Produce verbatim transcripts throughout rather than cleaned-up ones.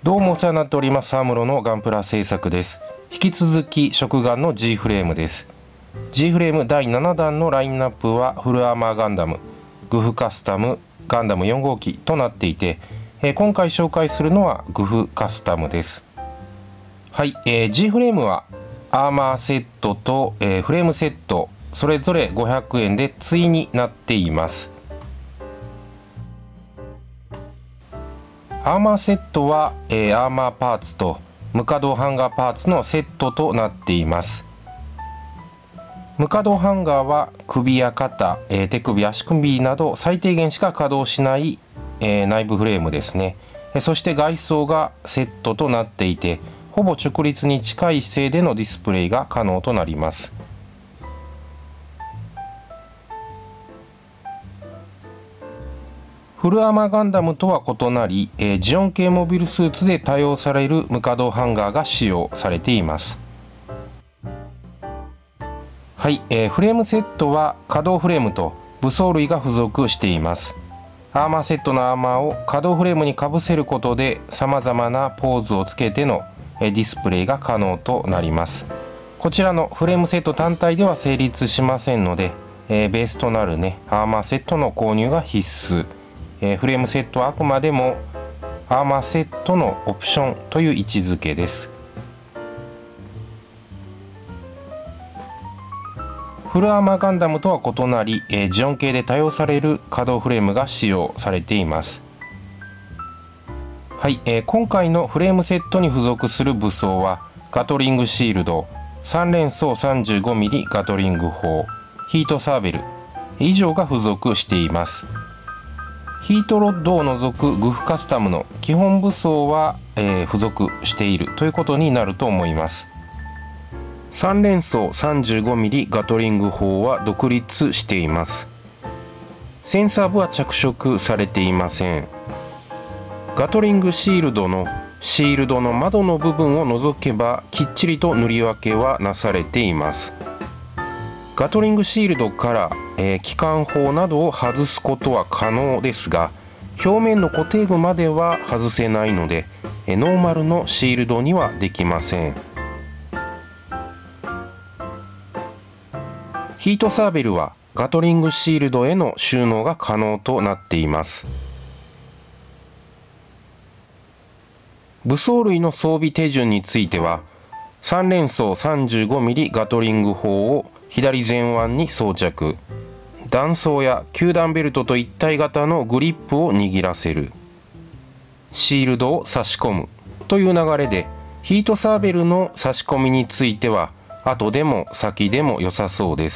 どうもお世話になっておりますアムロのガンプラ製作です。引き続き食玩の G フレームです。 G フレームだいななだんのラインナップはフルアーマーガンダム、グフカスタム、ガンダムよん号機となっていて、えー、今回紹介するのはグフカスタムです。はい、えー、G フレームはアーマーセットと、えー、フレームセットそれぞれごひゃくえんで対になっています。アーマーセットは、えー、アーマーパーツと無可動ハンガーパーツのセットとなっています。無可動ハンガーは首や肩、えー、手首、足首など最低限しか稼働しない、えー、内部フレームですね。そして外装がセットとなっていて、ほぼ直立に近い姿勢でのディスプレイが可能となります。フルアーマーガンダムとは異なり、えー、ジオン系モビルスーツで多用される無可動ハンガーが使用されています。はい、えー、フレームセットは可動フレームと武装類が付属しています。アーマーセットのアーマーを可動フレームにかぶせることでさまざまなポーズをつけてのディスプレイが可能となります。こちらのフレームセット単体では成立しませんので、えー、ベースとなるねアーマーセットの購入が必須。えー、フレームセットはあくまでもアーマーセットのオプションという位置づけです。フルアーマーガンダムとは異なり、えー、ジオン系で多用される可動フレームが使用されています。はい、えー、今回のフレームセットに付属する武装はガトリングシールド、さん連装 さんじゅうごミリ ガトリング砲、ヒートサーベル以上が付属しています。ヒートロッドを除くグフカスタムの基本武装は、えー、付属しているということになると思います。さん連装 さんじゅうごミリ ガトリング砲は独立しています。センサー部は着色されていません。ガトリングシールドのシールドの窓の部分を除けばきっちりと塗り分けはなされています。ガトリングシールドから、えー、機関砲などを外すことは可能ですが、表面の固定具までは外せないので、えー、ノーマルのシールドにはできません。ヒートサーベルはガトリングシールドへの収納が可能となっています。武装類の装備手順については、さん連装 さんじゅうごミリ ガトリング砲を左前腕に装着、弾倉や球弾ベルトと一体型のグリップを握らせる、シールドを差し込むという流れで、ヒートサーベルの差し込みについては後でも先でも良さそうです。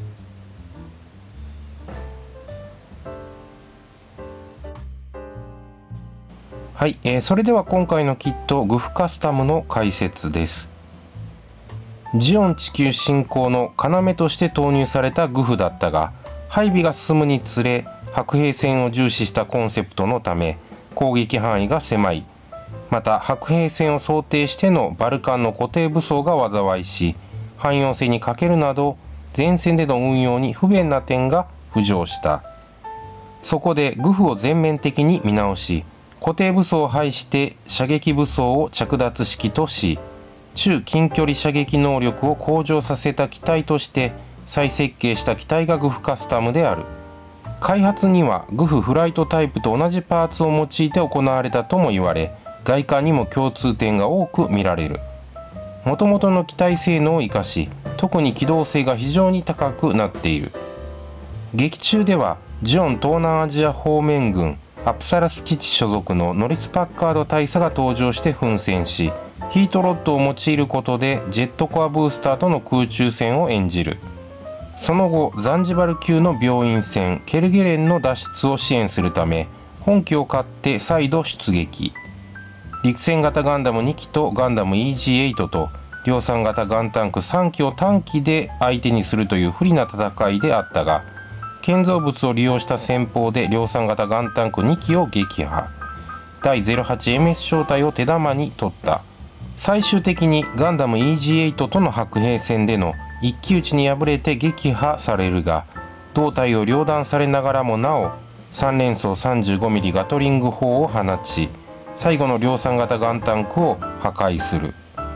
はい、えー、それでは今回のキットグフカスタムの解説です。ジオン地球侵攻の要として投入されたグフだったが、配備が進むにつれ白兵戦を重視したコンセプトのため攻撃範囲が狭い、また白兵戦を想定してのバルカンの固定武装が災いし、汎用性に欠けるなど前線での運用に不便な点が浮上した。そこでグフを全面的に見直し、固定武装を排して射撃武装を着脱式とし、中近距離射撃能力を向上させた機体として再設計した機体がグフカスタムである。開発にはグフフライトタイプと同じパーツを用いて行われたとも言われ、外観にも共通点が多く見られる。もともとの機体性能を生かし、特に機動性が非常に高くなっている。劇中ではジオン東南アジア方面軍アプサラス基地所属のノリス・パッカード大佐が登場して奮戦し、ヒートロッドを用いることでジェットコアブースターとの空中戦を演じる。その後ザンジバル級の病院船ケルゲレンの脱出を支援するため本機を買って再度出撃。陸戦型ガンダムに機とガンダム イージーエイト と量産型ガンタンクさん機を短期で相手にするという不利な戦いであったが、建造物を利用した戦法で量産型ガンタンクに機を撃破。だいゼロはちエムエス 小隊を手玉に取った。最終的にガンダム イージーエイト との白兵戦での一騎打ちに敗れて撃破されるが、胴体を両断されながらもなおさん連装 さんじゅうごミリ ガトリング砲を放ち、 最後の量産型ガンタンクを破壊する。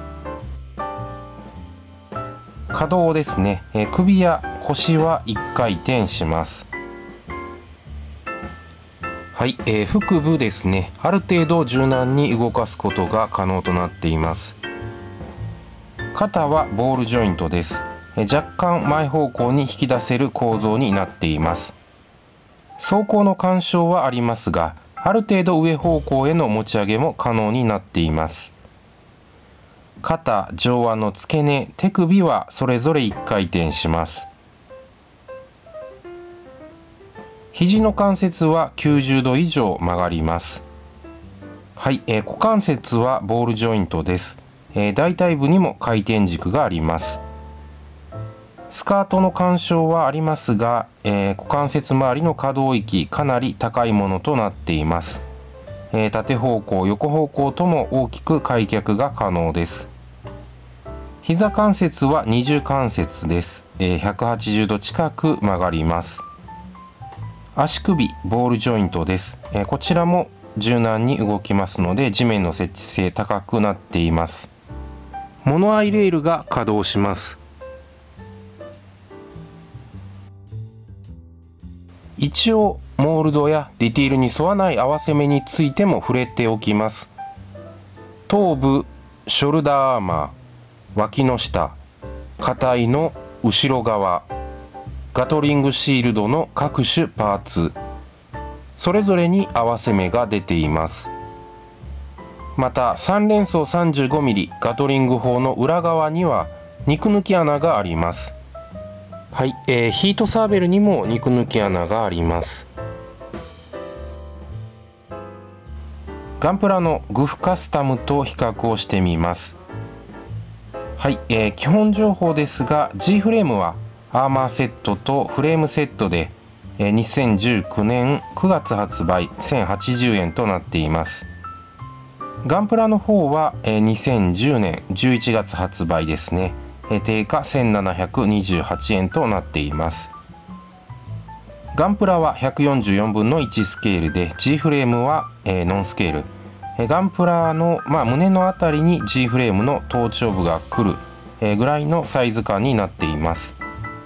可動ですね、え首や腰はいっかい転します。はい、えー、腹部ですね、ある程度柔軟に動かすことが可能となっています。肩はボールジョイントです。若干前方向に引き出せる構造になっています。走行の干渉はありますが、ある程度上方向への持ち上げも可能になっています。肩、上腕の付け根、手首はそれぞれいっかい転します。肘の関節はきゅうじゅうど以上曲がります。はい、えー、股関節はボールジョイントです。えー、大腿部にも回転軸があります。スカートの干渉はありますが、えー、股関節周りの可動域かなり高いものとなっています。えー、縦方向、横方向とも大きく開脚が可能です。膝関節は二重関節です。えー、ひゃくはちじゅうど近く曲がります。足首、ボールジョイントです。えー、こちらも柔軟に動きますので、地面の接地性高くなっています。モノアイレールが稼働します。一応モールドやディティールに沿わない合わせ目についても触れておきます。頭部、ショルダーアーマー、脇の下、肩いの後ろ側、ガトリングシールドの各種パーツ、それぞれに合わせ目が出ています。またさん連装 さんじゅうごミリ ガトリング砲の裏側には肉抜き穴があります。はい、えー、ヒートサーベルにも肉抜き穴があります。ガンプラのグフカスタムと比較をしてみます。はい、えー、基本情報ですが G フレームはアーマーセットとフレームセットで、えー、にせんじゅうきゅうねんくがつ発売せんはちじゅうえんとなっています。ガンプラの方は、えー、にせんじゅうねんじゅういちがつ発売ですね。定価せんななひゃくにじゅうはちえんとなっています。ガンプラはひゃくよんじゅうよんぶんのいちスケールで G フレームは、えー、ノンスケール。えガンプラの、まあ、胸のあたりに G フレームの頭頂部が来る、えー、ぐらいのサイズ感になっています。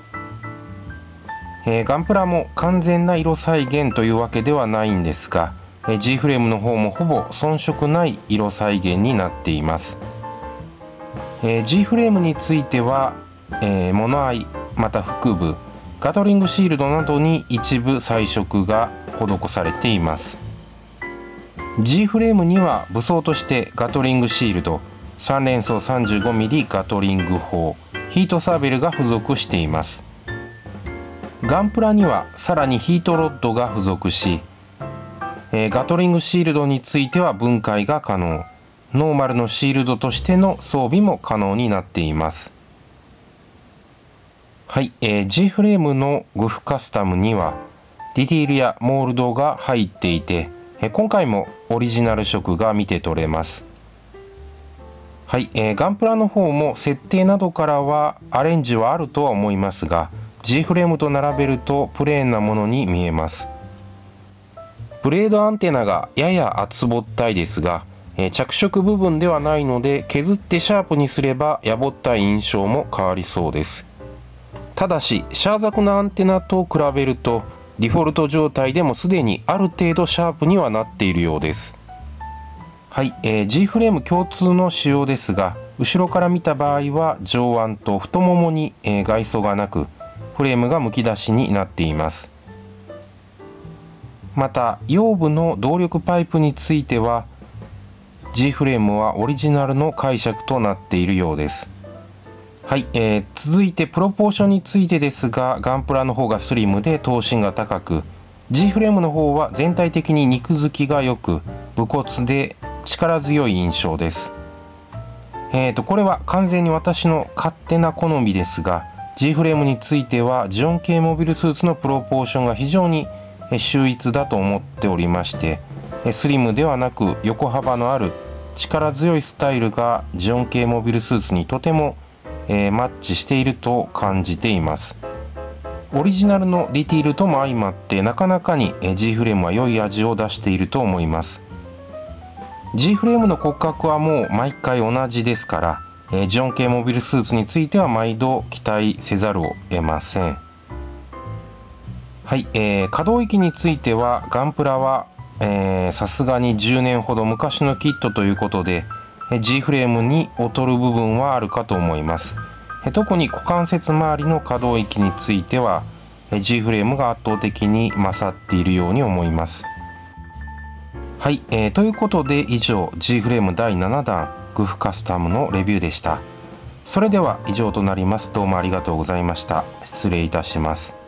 えー、ガンプラも完全な色再現というわけではないんですが、えー、G フレームの方もほぼ遜色ない色再現になっています。えー、G フレームについては、えー、モノアイまた腹部ガトリングシールドなどに一部彩色が施されています。 G フレームには武装としてガトリングシールド、さん連装 さんじゅうごミリ ガトリング砲、ヒートサーベルが付属しています。ガンプラにはさらにヒートロッドが付属し、えー、ガトリングシールドについては分解が可能、ノーマルのシールドとしての装備も可能になっています。はい、えー、G フレームのグフカスタムにはディティールやモールドが入っていて、えー、今回もオリジナル色が見て取れます。はい、えー、ガンプラの方も設定などからはアレンジはあるとは思いますが、 G フレームと並べるとプレーンなものに見えます。ブレードアンテナがやや厚ぼったいですが、着色部分ではないので削ってシャープにすればやぼったい印象も変わりそうです。ただしシャーザクのアンテナと比べるとディフォルト状態でもすでにある程度シャープにはなっているようです。はい、えー、G フレーム共通の仕様ですが、後ろから見た場合は上腕と太ももに、えー、外装がなくフレームがむき出しになっています。また腰部の動力パイプについてはG フレームはオリジナルの解釈となっているようです。はい、えー、続いてプロポーションについてですが、ガンプラの方がスリムで頭身が高く、 G フレームの方は全体的に肉付きが良く武骨で力強い印象です。えーとこれは完全に私の勝手な好みですが、 G フレームについてはジオン系モビルスーツのプロポーションが非常に秀逸だと思っておりまして、スリムではなく横幅のある力強いスタイルがジオン系モビルスーツにとても、えー、マッチしていると感じています。オリジナルのディティールとも相まってなかなかに G フレームは良い味を出していると思います。 G フレームの骨格はもう毎回同じですから、えー、ジオン系モビルスーツについては毎度期待せざるを得ません。はい、えー、可動域についてはガンプラはさすがにじゅうねんほど昔のキットということで、G フレームに劣る部分はあるかと思います。特に股関節周りの可動域については G フレームが圧倒的に勝っているように思います。はい、えー、ということで以上 G フレームだいななだんグフカスタムのレビューでした。それでは以上となります。どうもありがとうございました。失礼いたします。